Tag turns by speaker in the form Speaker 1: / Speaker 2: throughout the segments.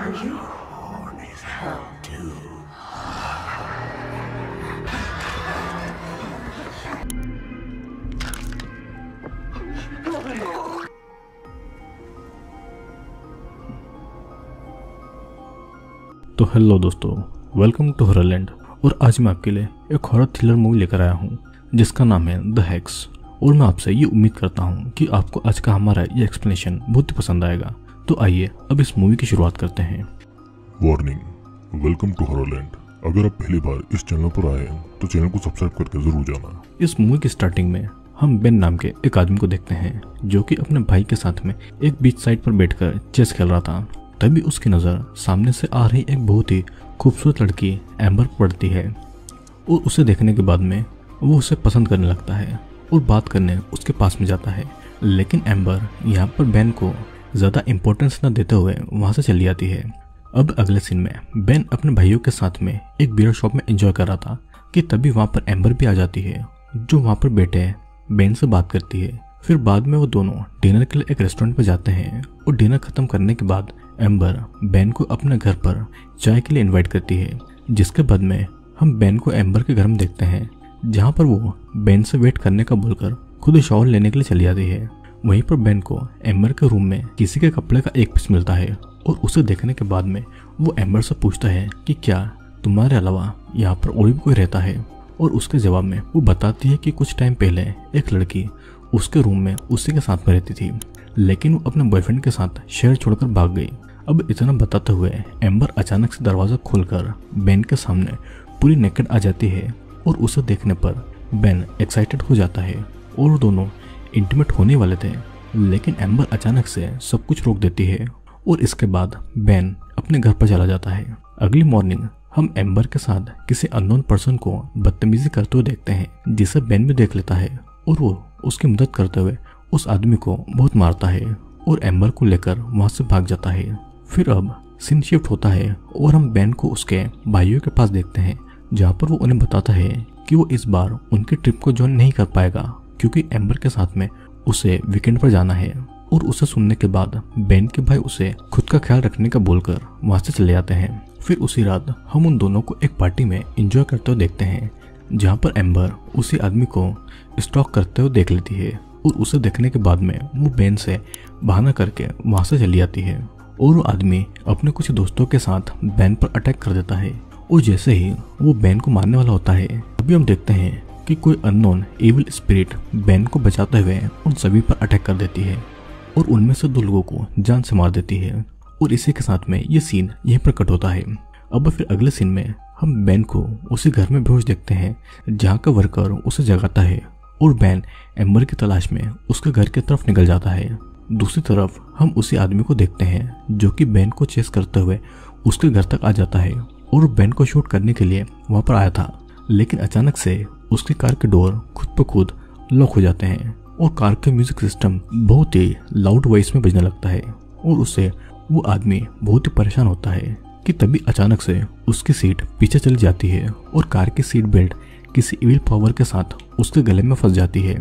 Speaker 1: तो हेलो दोस्तों, welcome to हॉररलैंड। और आज मैं आपके लिए एक हॉरर थ्रिलर मूवी लेकर आया हूँ जिसका नाम है द हेक्स। और मैं आपसे ये उम्मीद करता हूँ कि आपको आज का हमारा ये एक्सप्लेनेशन बहुत ही पसंद आएगा। तो आइए अब इस मूवी की शुरुआत करते हैं।
Speaker 2: Warning, welcome to Horrorland. अगर आप पहली बार इस चैनल पर आए हैं तो चैनल को सब्सक्राइब करके जरूर जाना।
Speaker 1: इस मूवी की स्टार्टिंग में हम बेन नाम के एक आदमी को देखते हैं जो कि अपने भाई के साथ में एक बीच साइड पर बैठकर चेस खेल रहा था। तभी उसकी नज़र सामने से आ रही एक बहुत ही खूबसूरत लड़की एम्बर पड़ती है और उसे देखने के बाद में वो उसे पसंद करने लगता है और बात करने उसके पास में जाता है। लेकिन एम्बर यहाँ पर बेन को ज़्यादा इम्पोर्टेंस न देते हुए वहाँ से चली जाती है। अब अगले सीन में बेन अपने भाइयों के साथ में एक बियर शॉप में एंजॉय कर रहा था कि तभी वहाँ पर एम्बर भी आ जाती है जो वहाँ पर बैठे बेन से बात करती है। फिर बाद में वो दोनों डिनर के लिए एक रेस्टोरेंट पर जाते हैं और डिनर खत्म करने के बाद एम्बर बेन को अपने घर पर चाय के लिए इनवाइट करती है। जिसके बाद में हम बेन को एम्बर के घर में देखते हैं जहाँ पर वो बेन से वेट करने का बोलकर खुद शॉवर लेने के लिए चली जाती है। वहीं पर बेन को एम्बर के रूम में किसी के कपड़े का एक पीस मिलता है और उसे देखने के बाद में वो एम्बर से पूछता है कि क्या तुम्हारे अलावा यहाँ पर और भी कोई रहता है। और उसके जवाब में वो बताती है कि कुछ टाइम पहले एक लड़की उसके रूम में उसी के साथ में रहती थी, लेकिन वो अपने बॉयफ्रेंड के साथ शहर छोड़कर भाग गई। अब इतना बताते हुए एम्बर अचानक से दरवाजा खोलकर बेन के सामने पूरी नेकेड आ जाती है और उसे देखने पर बेन एक्साइटेड हो जाता है और वो दोनों इंटीमेट होने वाले थे। लेकिन एम्बर अचानक से सब कुछ रोक देती है और इसके बाद बेन अपने घर पर चला जाता है। अगली मॉर्निंग हम एम्बर के साथ किसी अननोन पर्सन को बदतमीजी करते हुए देखते हैं जिसे बेन भी देख लेता है और वो उसकी मदद करते हुए उस आदमी को बहुत मारता है और एम्बर को लेकर वहां से भाग जाता है। फिर अब सीन शिफ्ट होता है और हम बेन को उसके भाइयों के पास देखते हैं जहाँ पर वो उन्हें बताता है कि वो इस बार उनकी ट्रिप को ज्वाइन नहीं कर पाएगा क्योंकि एम्बर के साथ में उसे वीकेंड पर जाना है। और उसे सुनने के बाद बेन के भाई उसे खुद का ख्याल रखने का बोलकर वहां से चले जाते हैं। फिर उसी रात हम उन दोनों को एक पार्टी में एंजॉय करते हुए देखते हैं जहाँ पर एम्बर उसी आदमी को स्टॉक करते हुए देख लेती है और उसे देखने के बाद में वो बेन से बहाना करके वहां से चली जाती है और वो आदमी अपने कुछ दोस्तों के साथ बेन पर अटैक कर देता है। और जैसे ही वो बेन को मारने वाला होता है तभी हम देखते हैं कि कोई अननोन एविल स्पिरिट बेन को बचाते हुए उन सभी पर अटैक कर देती है और उनमें से 2 लोगों को जान से मार देती है। और इसी के साथ में ये सीन यहीं पर कट होता है। अब फिर अगले सीन में हम बेन को उसी घर में बेहोश देखते हैं जहाँ का वर्कर उसे जगाता है और बेन एम्बर की तलाश में उसके घर की तरफ निकल जाता है। दूसरी तरफ हम उसी आदमी को देखते हैं जो कि बेन को चेस करते हुए उसके घर तक आ जाता है और बेन को शूट करने के लिए वहां पर आया था। लेकिन अचानक से उसकी कार के डोर खुद ब खुद लॉक हो जाते हैं और कार के म्यूजिक सिस्टम बहुत ही लाउड वॉइस में बजने लगता है और उससे वो आदमी बहुत ही परेशान होता है कि तभी अचानक से उसकी सीट पीछे चली जाती है और कार की सीट बेल्ट किसी इविल पावर के साथ उसके गले में फंस जाती है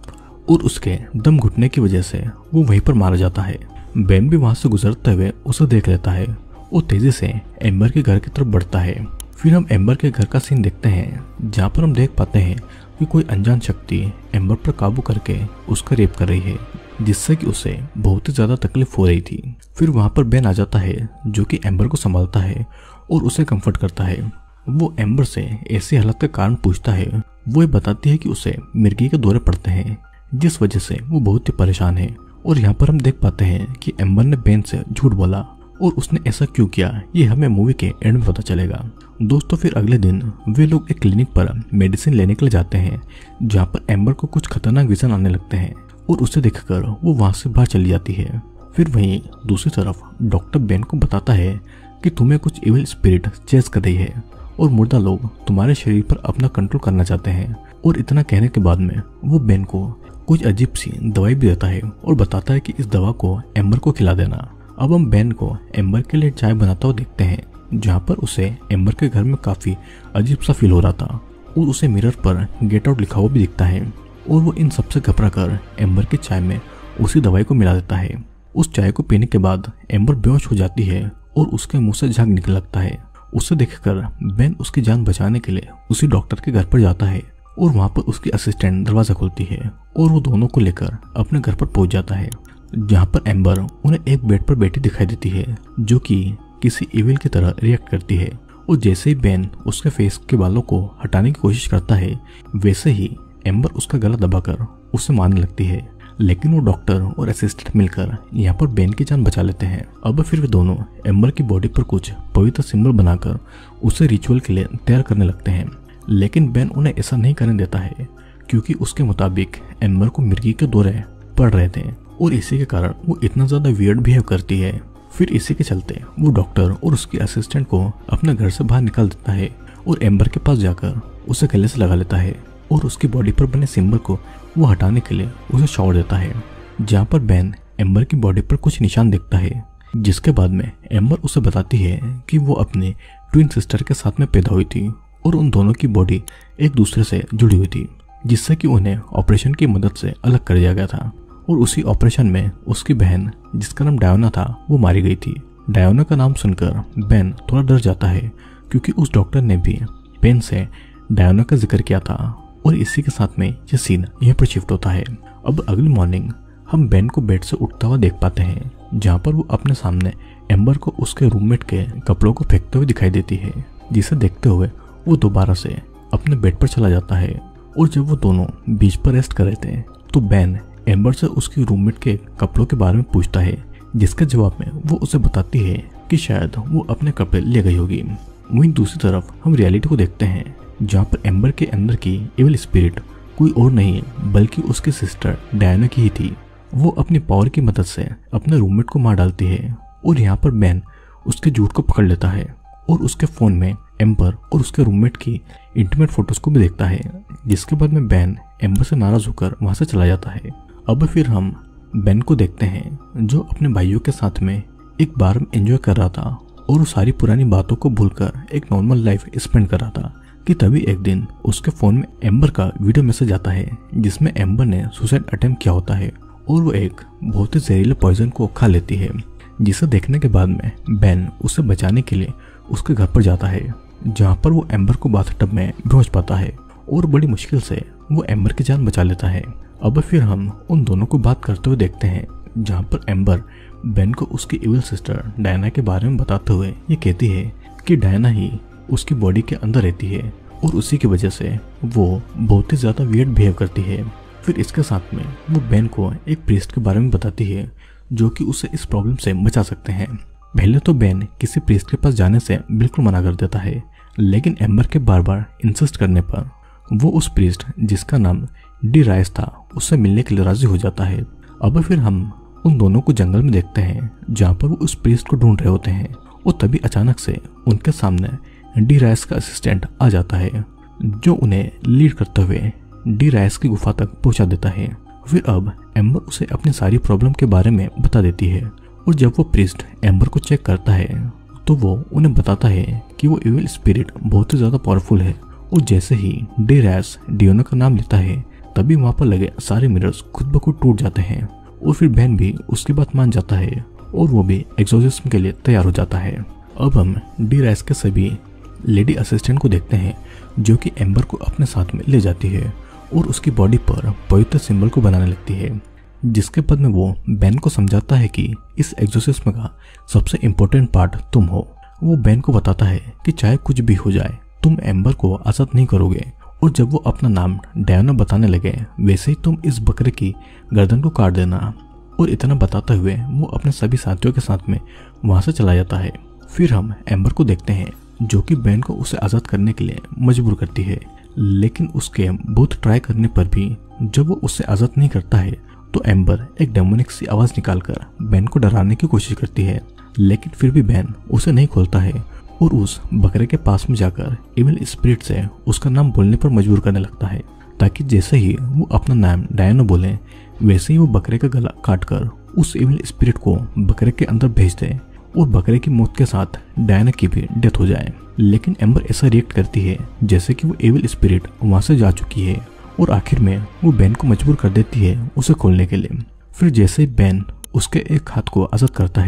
Speaker 1: और उसके दम घुटने की वजह से वो वहीं पर मारा जाता है। बेन भी वहां से गुजरते हुए उसे देख लेता है और तेजी से एम्बर के घर की तरफ बढ़ता है। फिर हम एम्बर के घर का सीन देखते हैं जहाँ पर हम देख पाते हैं कि कोई अनजान शक्ति एम्बर पर काबू करके उसका रेप कर रही है जिससे कि उसे बहुत ही ज्यादा तकलीफ हो रही थी। फिर वहां पर बेन आ जाता है जो कि एम्बर को संभालता है और उसे कंफर्ट करता है। वो एम्बर से ऐसी हालत का कारण पूछता है। वो ये बताती है कि उसे मिर्गी के दौरे पड़ते हैं जिस वजह से वो बहुत ही परेशान है। और यहाँ पर हम देख पाते हैं कि एम्बर ने बेन से झूठ बोला और उसने ऐसा क्यों किया ये हमें मूवी के एंड में पता चलेगा। दोस्तों फिर अगले दिन वे लोग एक क्लिनिक पर मेडिसिन लेने के लिए जाते हैं जहाँ पर एम्बर को कुछ खतरनाक विजन आने लगते हैं और उसे देखकर वो वहां से बाहर चली जाती है। फिर वहीं दूसरी तरफ डॉक्टर बेन को बताता है कि तुम्हें कुछ इविल स्पिरिट चेस कर रही है और मुर्दा लोग तुम्हारे शरीर पर अपना कंट्रोल करना चाहते हैं। और इतना कहने के बाद में वो बेन को कुछ अजीब सी दवाई भी देता है और बताता है कि इस दवा को एम्बर को खिला देना। अब हम बेन को एम्बर के लिए चाय बनाता हुआ देखते हैं जहाँ पर उसे एम्बर के घर में काफी अजीब सा फील हो रहा था और उसे मिरर पर गेट आउट लिखा हुआ भी दिखता है और वो इन सबसे घबरा कर एम्बर की चाय में उसी दवाई को मिला देता है। उस चाय को पीने के बाद एम्बर बेहोश हो जाती है और उसके मुंह से झाग निकलने लगता है। उसे देखकर बेन उसकी जान बचाने के लिए उसी डॉक्टर के घर पर जाता है और वहां पर उसकी असिस्टेंट दरवाजा खोलती है और वो दोनों को लेकर अपने घर पर पहुंच जाता है, जहां पर एम्बर उन्हें एक बेड पर बैठी दिखाई देती है जो कि किसी इविल की तरह रिएक्ट करती है। और जैसे ही बेन उसके फेस के बालों को हटाने की कोशिश करता है वैसे ही एम्बर उसका गला दबाकर उसे मारने लगती है, लेकिन वो डॉक्टर और असिस्टेंट मिलकर यहाँ पर बेन की जान बचा लेते हैं। अब फिर वे दोनों एम्बर की बॉडी पर कुछ पवित्र सिंबल बनाकर उसे रिचुअल के लिए तैयार करने लगते हैं, लेकिन बेन उन्हें ऐसा नहीं करने देता है क्योंकि उसके मुताबिक एम्बर को मिर्गी के दौरे पड़ रहे थे और इसी के कारण वो इतना ज्यादा वियर्ड बिहेव करती है। फिर इसी के चलते वो डॉक्टर और उसकी असिस्टेंट को अपने घर से बाहर निकाल देता है और एम्बर के पास जाकर उसे गले से लगा लेता है और उसकी बॉडी पर बने सिंबल को वो हटाने के लिए उसे शॉट देता है, जहाँ पर बेन एम्बर की बॉडी पर कुछ निशान देखता है, जिसके बाद में एम्बर उसे बताती है कि वो अपने ट्विन सिस्टर के साथ में पैदा हुई थी और उन दोनों की बॉडी एक दूसरे से जुड़ी हुई थी, जिससे कि उन्हें ऑपरेशन की मदद से अलग कर दिया गया था। और उसी ऑपरेशन में उसकी बहन जिसका नाम डायोना था वो मारी गई थी। डायोना का नाम सुनकर बेन थोड़ा डर जाता है क्योंकि उस डॉक्टर ने भी बेन से डायोना का जिक्र किया था और इसी के साथ में ये सीन यहीं पर शिफ्ट होता है। अब अगली मॉर्निंग हम बेन को बेड से उठता हुआ देख पाते हैं, जहाँ पर वो अपने सामने एम्बर को उसके रूममेट के कपड़ों को फेंकते हुए दिखाई देती है, जिसे देखते हुए वो दोबारा से अपने बेड पर चला जाता है। और जब वो दोनों बीच पर रेस्ट कर रहे थे तो बेन एम्बर से उसकी रूममेट के कपड़ों के बारे में पूछता है, जिसके जवाब में वो उसे बताती है कि शायद वो अपने कपड़े ले गई होगी। वहीं दूसरी तरफ हम रियलिटी को देखते हैं, जहाँ पर एम्बर के अंदर की इविल स्पिरिट कोई और नहीं बल्कि उसकी सिस्टर डायना की ही थी। वो अपनी पावर की मदद से अपने रूममेट को मार डालती है और यहाँ पर बेन उसके झूठ को पकड़ लेता है और उसके फोन में एम्बर और उसके रूममेट की इंटीमेट फोटोज को भी देखता है, जिसके बाद में बेन एम्बर से नाराज होकर वहां से चला जाता है। अब फिर हम बेन को देखते हैं जो अपने भाइयों के साथ में एक बार में एंजॉय कर रहा था और वो सारी पुरानी बातों को भूलकर एक नॉर्मल लाइफ स्पेंड कर रहा था कि तभी एक दिन उसके फोन में एम्बर का वीडियो मैसेज आता है, जिसमें एम्बर ने सुसाइड अटेम्प्ट किया होता है और वो एक बहुत ही जहरीले पॉइजन को खा लेती है, जिसे देखने के बाद में बेन उसे बचाने के लिए उसके घर पर जाता है, जहाँ पर वो एम्बर को बाथटब में बेहोश पाता है और बड़ी मुश्किल से वो एम्बर की जान बचा लेता है। अब फिर हम उन दोनों को बात करते हुए देखते हैं, जहाँ पर एम्बर बेन को उसकी इविल सिस्टर डायना के बारे में बताते हुए ये कहती है कि डायना ही उसकी बॉडी के अंदर रहती है और उसी की वजह से वो बहुत ही ज्यादा वियर्ड बिहेव करती है। फिर इसके साथ में वो बेन को एक प्रीस्ट के बारे में बताती है जो कि उसे इस प्रॉब्लम से बचा सकते हैं। पहले तो बेन किसी प्रीस्ट के पास जाने से बिल्कुल मना कर देता है, लेकिन एम्बर के बार बार इंसिस्ट करने पर वो उस प्रीस्ट जिसका नाम डी राइस था उससे मिलने के लिए राजी हो जाता है। अब फिर हम उन दोनों को जंगल में देखते हैं, जहाँ पर वो उस प्रीस्ट को ढूंढ रहे होते हैं और तभी अचानक से उनके सामने डी राइस का असिस्टेंट आ जाता है, जो उन्हें लीड करते हुए डी राइस की गुफा तक पहुंचा देता है। फिर अब एम्बर उसे अपनी सारी प्रॉब्लम के बारे में बता देती है और जब वो प्रीस्ट एम्बर को चेक करता है तो वो उन्हें बताता है कि वो इविल स्पिरिट बहुत ही ज्यादा पावरफुल है। और जैसे ही डी राइस डियोना का नाम लेता है तभी वहां पर लगे सारे मिरर्स खुद ब खुद टूट जाते हैं और फिर बेन भी उसकी बात मान जाता है और वो भी एक्सोर्सिज्म के लिए तैयार हो जाता है। अब हम डी राइस के सभी लेडी असिस्टेंट को देखते हैं जो कि एम्बर को अपने साथ में ले जाती है और उसकी बॉडी पर पवित्र सिंबल को बनाने लगती है, जिसके बाद में वो बेन को समझाता है कि इस एक्सोर्सिज्म का सबसे इम्पोर्टेंट पार्ट तुम हो। वो बेन को बताता है कि चाहे कुछ भी हो जाए तुम एम्बर को आजाद नहीं करोगे, और जब वो अपना नाम डायना बताने लगे वैसे ही तुम इस बकरे की गर्दन को काट देना। और इतना बताते हुए वो अपने सभी साथियों के साथ में वहां से चला जाता है। फिर हम एम्बर को देखते हैं जो कि बेन को उसे आजाद करने के लिए मजबूर करती है, लेकिन उसके बहुत ट्राई करने पर भी जब वो उसे आजाद नहीं करता है तो एम्बर एक डेमोनिक सी आवाज निकालकर बेन को डराने की कोशिश करती है, लेकिन फिर भी बेन उसे नहीं खोलता है और उस बकरे के पास में जाकर इविल स्पिरिट से उसका नाम बोलने पर मजबूर करने लगता है, ताकि जैसे ही वो अपना नाम डायना बोले वैसे ही वो बकरे का गला काटकर उस इविल स्पिरिट को बकरे के अंदर भेज दे और बकरे की मौत के साथ डायना की भी डेथ हो जाए। लेकिन एम्बर ऐसा रिएक्ट करती है जैसे कि वो इविल स्पिरिट वहां से जा चुकी है और आखिर में वो बेन को मजबूर कर देती है उसे खोलने के लिए। फिर जैसे ही बेन उसके एक हाथ को आजाद करता है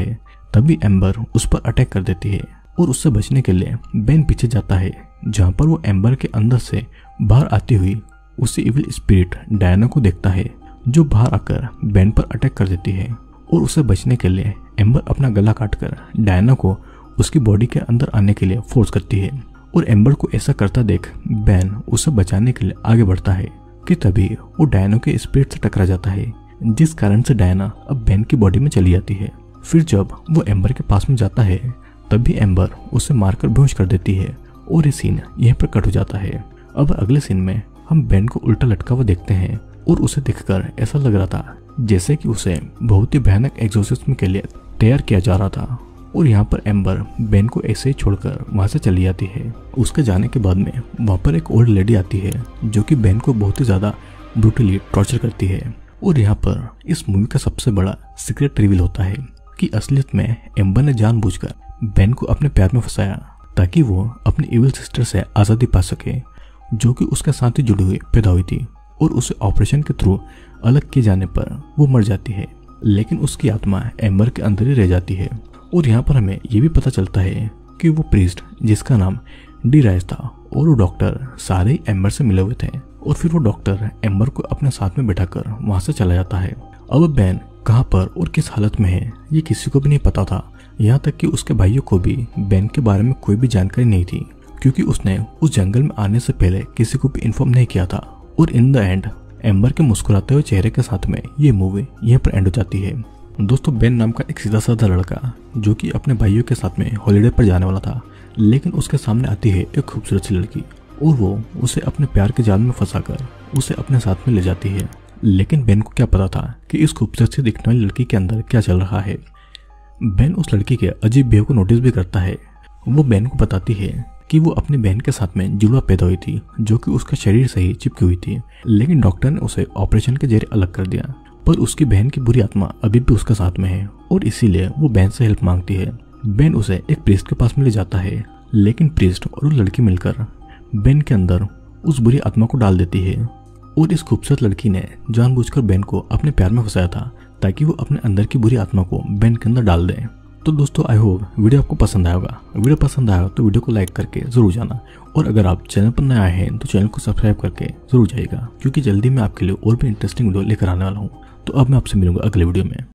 Speaker 1: तभी एम्बर उस पर अटैक कर देती है और उससे बचने के लिए बेन पीछे जाता है, जहाँ पर वो एम्बर के अंदर से बाहर आती हुई उसी इविल स्पिरिट डायना को देखता है, जो बाहर आकर बेन पर अटैक कर देती है। और उसे बचने के लिए एम्बर अपना गला काटकर डायना को उसकी बॉडी के अंदर आने के लिए फोर्स करती है। और एम्बर को ऐसा करता देख बेन उसे बचाने के लिए आगे बढ़ता है कि तभी वो डायना के स्पिरिट से टकरा जाता है, जिस कारण से डायना अब बेन की बॉडी में चली जाती है। फिर जब वो एम्बर के पास में जाता है तभी एम्बर उसे मारकर बेहोश कर देती है और ये सीन यहीं पर कट हो जाता है। अब अगले सीन में हम बेन को उल्टा लटका हुआ देखते हैं और उसे देखकर ऐसा लग रहा था जैसे कि उसे बहुत ही भयानक एग्जॉर्सिज्म के लिए तैयार किया जा रहा था। और यहाँ पर एम्बर बेन को ऐसे ही छोड़कर वहां से चली जाती है। उसके जाने के बाद में वहां पर एक ओल्ड लेडी आती है जो कि बेन को बहुत ही ज्यादा ब्रूटली टॉर्चर करती है। और यहाँ पर इस मूवी का सबसे बड़ा सीक्रेट रिवील होता है कि असलियत में एम्बर ने जानबूझकर बेन को अपने प्यार में फंसाया ताकि वो अपनी इविल सिस्टर से आज़ादी पा सके, जो कि उसके साथ ही जुड़ी हुई पैदा हुई थी। और उसे ऑपरेशन के थ्रू अलग किए जाने पर वो मर जाती है, लेकिन उसकी आत्मा एम्बर के अंदर ही रह जाती है। और यहाँ पर हमें ये भी पता चलता है कि वो प्रीस्ट जिसका नाम डी राइस था और वो डॉक्टर सारे ही एम्बर से मिले हुए थे। और फिर वो डॉक्टर एम्बर को अपने साथ में बैठाकर वहां से चला जाता है। अब बेन कहाँ पर और किस हालत में है ये किसी को भी नहीं पता था, यहाँ तक कि उसके भाइयों को भी बेन के बारे में कोई भी जानकारी नहीं थी, क्योंकि उसने उस जंगल में आने से पहले किसी को भी इन्फॉर्म नहीं किया था। और इन द एंड एम्बर के मुस्कुराते हुए चेहरे के साथ में ये मूवी यहीं पर एंड हो जाती है। दोस्तों, बेन नाम का एक सीधा साधा लड़का जो कि अपने भाइयों के साथ में हॉलीडे पर जाने वाला था, लेकिन उसके सामने आती है एक खूबसूरत सी लड़की और वो उसे अपने प्यार के जाल में फंसाकर उसे अपने साथ में ले जाती है। लेकिन बेन को क्या पता था कि इस खूबसूरत सी दिखने वाली लड़की के अंदर क्या चल रहा है। बेन उस लड़की के अजीब बिहेव को नोटिस भी करता है। वो बेन को बताती है कि वो अपनी बहन के साथ में जुड़वा पैदा हुई थी, जो कि उसका शरीर से ही चिपकी हुई थी, लेकिन डॉक्टर ने उसे ऑपरेशन के जरिए अलग कर दिया। पर उसकी बहन की बुरी आत्मा अभी भी उसके साथ में है और इसीलिए वो बेन से हेल्प मांगती है। बेन उसे एक प्रीस्ट के पास में ले जाता है, लेकिन प्रीस्ट और वो लड़की मिलकर बेन के अंदर उस बुरी आत्मा को डाल देती है। और इस खूबसूरत लड़की ने जानबूझकर बेन को अपने प्यार में फंसाया था ताकि वो अपने अंदर की बुरी आत्मा को बेन के अंदर डाल दे। तो दोस्तों, आई होप वीडियो आपको पसंद आया होगा। वीडियो पसंद आया हो तो वीडियो को लाइक करके जरूर जाना, और अगर आप चैनल पर नए आए हैं तो चैनल को सब्सक्राइब करके जरूर जाइएगा, क्योंकि जल्दी मैं आपके लिए और भी इंटरेस्टिंग वीडियो लेकर आने वाला हूँ। तो अब मैं आपसे मिलूंगा अगले वीडियो में।